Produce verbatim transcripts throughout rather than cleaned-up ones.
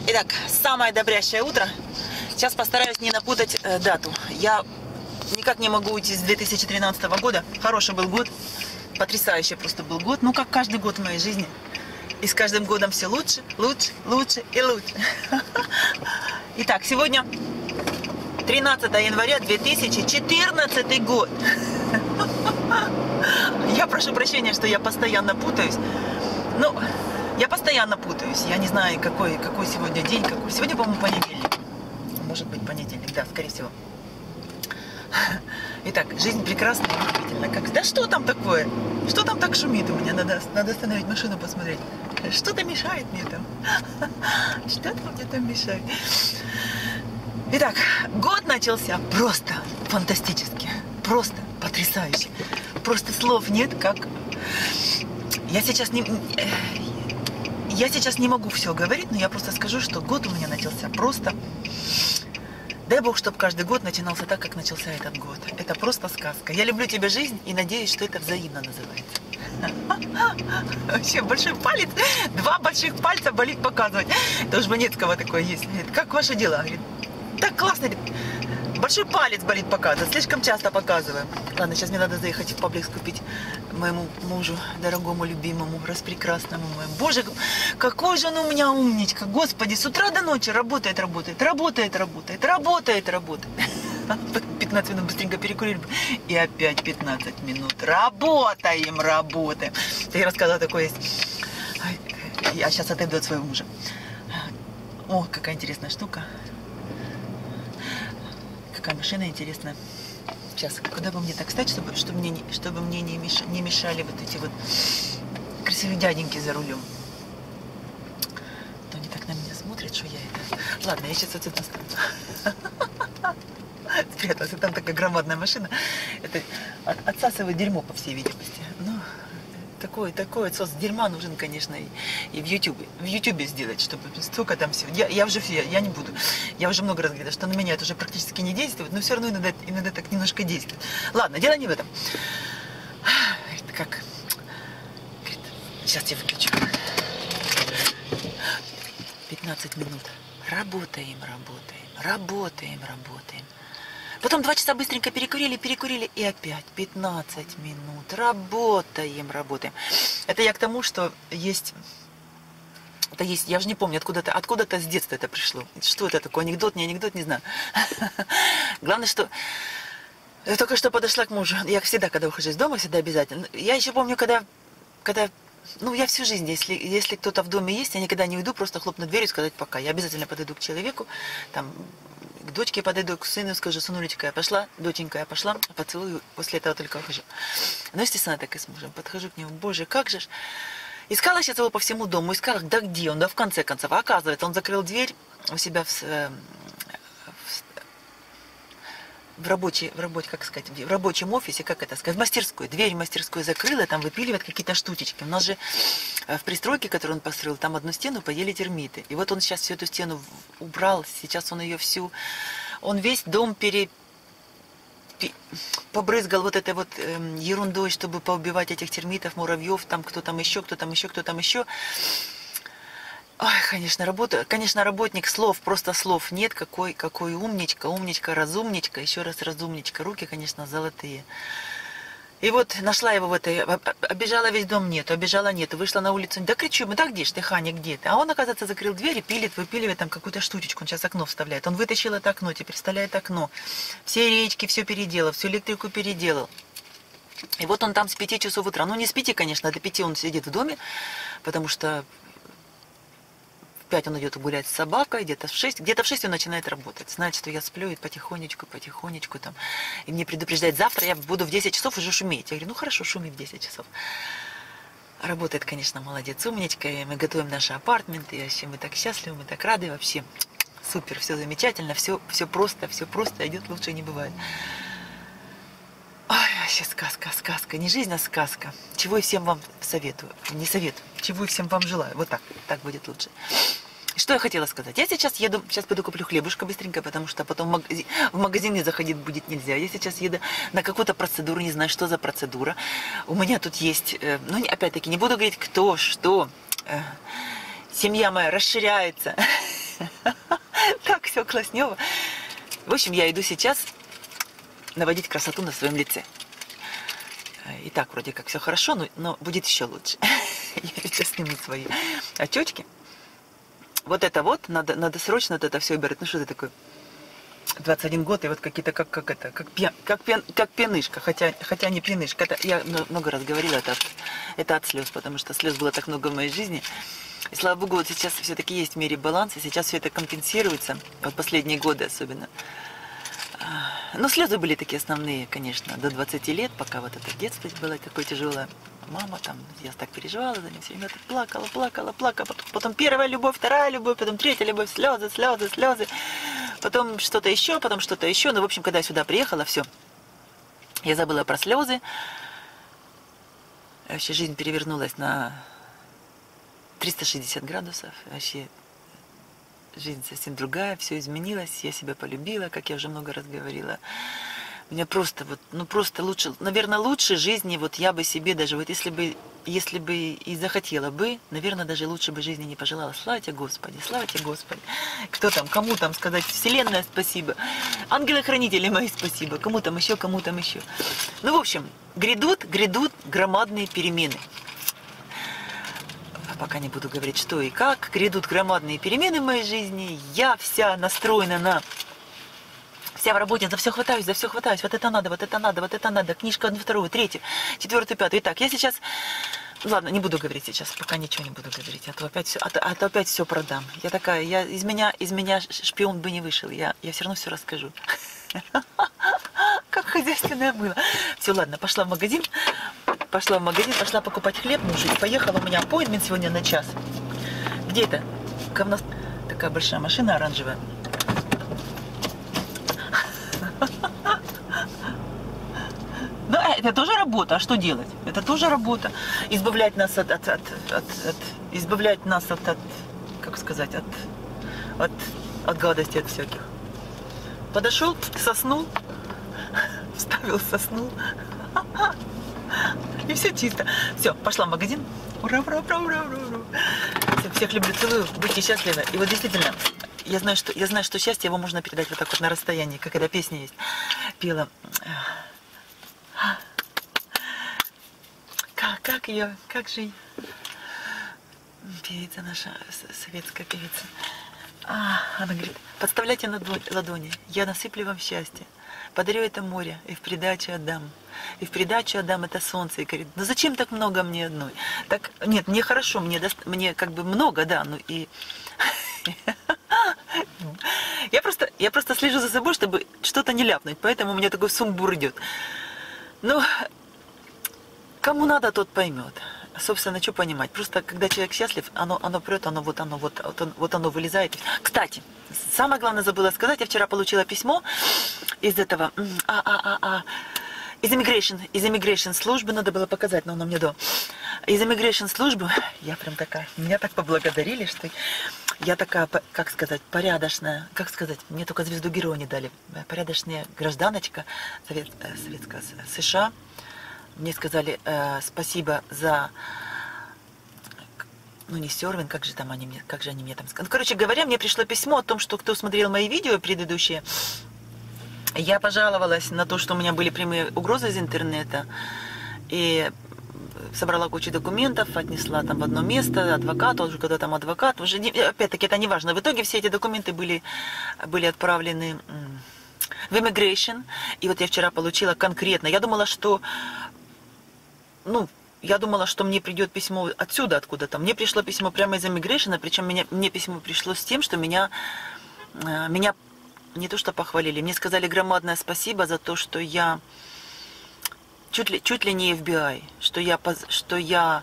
Итак, самое добрящее утро. Сейчас постараюсь не напутать э, дату. Я никак не могу уйти с две тысячи тринадцатого года. Хороший был год. Потрясающий просто был год. Ну, как каждый год в моей жизни. И с каждым годом все лучше, лучше, лучше и лучше. Итак, сегодня тринадцатое января две тысячи четырнадцатый год. Я прошу прощения, что я постоянно путаюсь. Ну, я постоянно путаюсь. Я не знаю, какой, какой сегодня день. Какой. Сегодня, по-моему, понедельник. Может быть, понедельник, да, скорее всего. Итак, жизнь прекрасна и удивительна. Как... Да что там такое? Что там так шумит у меня? Надо, надо остановить машину, посмотреть. Что-то мешает мне там. Что-то мне там мешает. Итак, год начался просто фантастически. Просто потрясающе. Просто слов нет, как... Я сейчас не... Я сейчас не могу все говорить, но я просто скажу, что год у меня начался просто... Дай Бог, чтобы каждый год начинался так, как начался этот год. Это просто сказка. Я люблю тебя, жизнь, и надеюсь, что это взаимно называется. Вообще, большой палец, два больших пальца болит показывать. Это у Жванецкого такое есть. Говорит, как ваши дела? Говорит, так классно. Говорит, большой палец болит показывать. Слишком часто показываю. Ладно, сейчас мне надо заехать в Пабликс купить моему мужу, дорогому, любимому, распрекрасному моему. Боже, какой же он у меня умничка. Господи, с утра до ночи работает, работает, работает, работает, работает, работает. пятнадцать минут быстренько перекурили. И опять пятнадцать минут. Работаем, работаем. Я рассказала, такое есть. Я сейчас отойду от своего мужа. О, какая интересная штука. Какая машина интересная. Сейчас, куда бы мне так стать, чтобы, чтобы мне, чтобы мне не, меш, не мешали вот эти вот красивые дяденьки за рулем. То они так на меня смотрят, что я это... Ладно, я сейчас отсюда стану. Спряталась, там такая громадная машина. Это отсасывает дерьмо, по всей видимости. Ну, такой, такой отсос дерьма нужен, конечно, и, и в Ютубе. В Ютубе сделать, чтобы столько там всего. Я, я уже я, я не буду. Я уже много раз говорила, что на меня это уже практически не действует, но все равно иногда, иногда так немножко действует. Ладно, дело не в этом. Это как... Сейчас я выключу. пятнадцать минут. Работаем, работаем, работаем, работаем. Потом два часа быстренько перекурили, перекурили, и опять пятнадцать минут. Работаем, работаем. Это я к тому, что есть... Это есть, я уже не помню, откуда-то откуда-то с детства это пришло. Что это такое? Анекдот, не анекдот, не знаю. Главное, что... Я только что подошла к мужу. Я всегда, когда ухожу из дома, всегда обязательно. Я еще помню, когда... когда ну, я всю жизнь, если, если кто-то в доме есть, я никогда не уйду, просто хлопнуть дверью и сказать пока. Я обязательно подойду к человеку, там... К дочке подойду, к сыну скажу, сынулечка, я пошла, доченька, я пошла, поцелую, после этого только ухожу. Ну, естественно, так и с мужем. Подхожу к нему, боже, как же ж. Искала сейчас его по всему дому, искала, да где он, да в конце концов. А оказывается, он закрыл дверь у себя в, в, в, рабочей, в, рабочей, как сказать, в рабочем офисе, как это сказать, в мастерской. Дверь в мастерской закрыла, там выпиливает какие-то штучечки. У нас же в пристройке, которую он построил, там одну стену поели термиты. И вот он сейчас всю эту стену убрал, сейчас он ее всю... Он весь дом пере... побрызгал вот этой вот э, ерундой, чтобы поубивать этих термитов, муравьев, там кто там еще, кто там еще, кто там еще. Ой, конечно, работа, конечно, работник слов, просто слов нет. Какой, какой умничка, умничка, разумничка, еще раз разумничка. Руки, конечно, золотые. И вот нашла его в этой, обежала весь дом, нету, обежала нету, вышла на улицу, да кричу ему, да где ж ты, Ханя, где ты? А он, оказывается, закрыл дверь и пилит, выпиливает там какую-то штучечку, он сейчас окно вставляет. Он вытащил это окно, теперь вставляет окно. Все речки, все переделал, всю электрику переделал. И вот он там с пяти часов утра, ну не с пяти, конечно, до пяти он сидит в доме, потому что в пять он идет гулять с собакой, где-то в шесть, где-то в шесть он начинает работать. Знает, что я сплю, и потихонечку, потихонечку там. И мне предупреждает, завтра я буду в десять часов уже шуметь. Я говорю, ну хорошо, шуми в десять часов. Работает, конечно, молодец, умничка. И мы готовим наши апартменты, и вообще мы так счастливы, мы так рады вообще. Супер, все замечательно, все, все просто, все просто идет, лучше не бывает. Ой, вообще сказка, сказка. Не жизнь, а сказка. Чего и всем вам советую. Не советую. Чего и всем вам желаю. Вот так. Так будет лучше. Что я хотела сказать? Я сейчас еду, сейчас пойду куплю хлебушка быстренько, потому что потом в магазин, в магазин заходить будет нельзя. Я сейчас еду на какую-то процедуру, не знаю, что за процедура. У меня тут есть, ну, опять-таки, не буду говорить, кто, что. Семья моя расширяется. Так все класснево. В общем, я иду сейчас наводить красоту на своем лице. И так вроде как все хорошо, но, но будет еще лучше. Я сейчас сниму свои очечки. Вот это вот, надо, надо срочно вот это все убирать. Ну что это такое? двадцать один год, и вот какие-то, как, как это, как, пьян, как, пьян, как пьянышка, хотя, хотя не пьянышка. Это, я много раз говорила, это от, это от слез, потому что слез было так много в моей жизни. И слава богу, вот сейчас все-таки есть в мире баланс, и сейчас все это компенсируется, вот последние годы особенно. Но слезы были такие основные, конечно, до двадцати лет, пока вот это детство было такое тяжелое. Мама там, я так переживала за ним, все время так плакала, плакала, плакала. Потом, потом первая любовь, вторая любовь, потом третья любовь, слезы, слезы, слезы. Потом что-то еще, потом что-то еще. Ну, в общем, когда я сюда приехала, все. Я забыла про слезы. Вообще жизнь перевернулась на триста шестьдесят градусов. Вообще жизнь совсем другая, все изменилось. Я себя полюбила, как я уже много раз говорила. Мне просто вот, ну просто лучше, наверное, лучше жизни вот я бы себе даже, вот если бы, если бы и захотела бы, наверное, даже лучше бы жизни не пожелала. Слава тебе, Господи, слава тебе, Господи. Кто там, кому там сказать, Вселенная, спасибо. Ангелы-хранители мои, спасибо. Кому там еще, кому там еще. Ну, в общем, грядут, грядут громадные перемены. А пока не буду говорить, что и как. Грядут громадные перемены в моей жизни. Я вся настроена на... Вся в работе, за все хватаюсь, за все хватаюсь. Вот это надо, вот это надо, вот это надо. Книжка одну, вторую, третью, четвертую, пятую. Итак, я сейчас... Ладно, не буду говорить сейчас, пока ничего не буду говорить. А то опять все, а то, а то опять все продам. Я такая, я, из, меня, из меня шпион бы не вышел. Я, я все равно все расскажу. Как хозяйственное было. Все, ладно, пошла в магазин. Пошла в магазин, пошла покупать хлеб мужу. И поехала, у меня аппоинтмент сегодня на час. Где это? Говно... Такая большая машина оранжевая. Ну, это тоже работа, а что делать? Это тоже работа. Избавлять нас от, от, от, от, от избавлять нас от, от, как сказать, от, от, от гадости, от всяких. Подошел, соснул, вставил, соснул. И все чисто. Все, пошла в магазин. Ура, ура, ура, ура, ура. Все, всех люблю, целую, будьте счастливы. И вот действительно, я знаю, что, я знаю, что счастье его можно передать вот так вот на расстоянии, как эта песня есть. Пела. Как, как ее, как же певица наша, советская певица. А, она говорит, подставляйте на ладони, я насыплю вам счастье. Подарю это море и в придачу отдам. И в придачу отдам это солнце. И говорит, ну зачем так много мне одной? Так, нет, мне хорошо, мне, до... мне как бы много, да, ну и... Я просто, я просто слежу за собой, чтобы что-то не ляпнуть, поэтому у меня такой сумбур идет. Ну, кому надо, тот поймет. Собственно, что понимать? Просто когда человек счастлив, оно, оно прет, оно вот оно вот, вот, вот оно вылезает. Кстати, самое главное забыла сказать, я вчера получила письмо из этого, а, а, а, а, из immigration, из immigration службы, надо было показать, но оно мне до. Из immigration службы, я прям такая, меня так поблагодарили, что я такая, как сказать, порядочная, как сказать, мне только звезду героя не дали, порядочная гражданочка Совет, Советского США. Мне сказали э, спасибо за, ну не сервинг, как же там они мне, как же они мне там сказали. Ну, короче говоря, мне пришло письмо о том, что кто смотрел мои видео предыдущие, я пожаловалась на то, что у меня были прямые угрозы из интернета, и собрала кучу документов, отнесла там в одно место адвокату, уже когда там адвокат, уже опять-таки это не важно. В итоге все эти документы были, были отправлены в immigration, и вот я вчера получила конкретно, я думала, что Ну, я думала, что мне придет письмо отсюда, откуда-то. Мне пришло письмо прямо из immigration, причем меня, мне письмо пришло с тем, что меня, меня не то что похвалили, мне сказали громадное спасибо за то, что я чуть ли, чуть ли не эф би ай, что я, что я,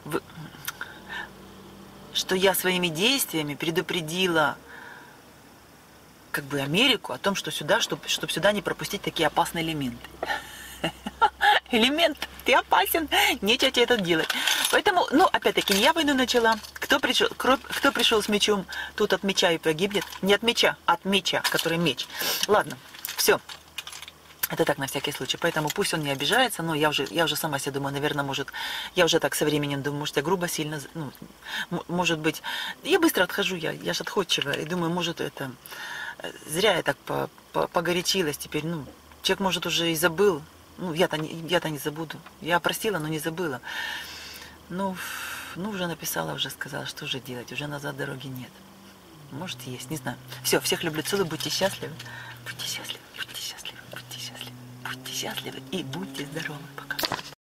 что я своими действиями предупредила как бы Америку о том, что сюда, чтобы, чтобы сюда не пропустить такие опасные элементы. Элемент, ты опасен, нечего тебе это делать. Поэтому, ну, опять-таки, не я войну начала. Кто пришел, кто пришел с мечом, тут от меча и погибнет. Не от меча, от меча, который меч. Ладно, все. Это так, на всякий случай. Поэтому пусть он не обижается, но я уже, я уже сама себе думаю, наверное, может, я уже так со временем думаю, может, я грубо сильно, ну, может быть, я быстро отхожу, я, я же отходчивая, и думаю, может, это, зря я так по, по, погорячилась теперь, ну, человек, может, уже и забыл, ну, я-то не, я-то не забуду, я простила, но не забыла. Ну, ну, уже написала, уже сказала, что же делать, уже назад дороги нет. Может, есть, не знаю. Все, всех люблю, целую, будьте счастливы, будьте счастливы, будьте счастливы, будьте счастливы, будьте счастливы и будьте здоровы. Пока.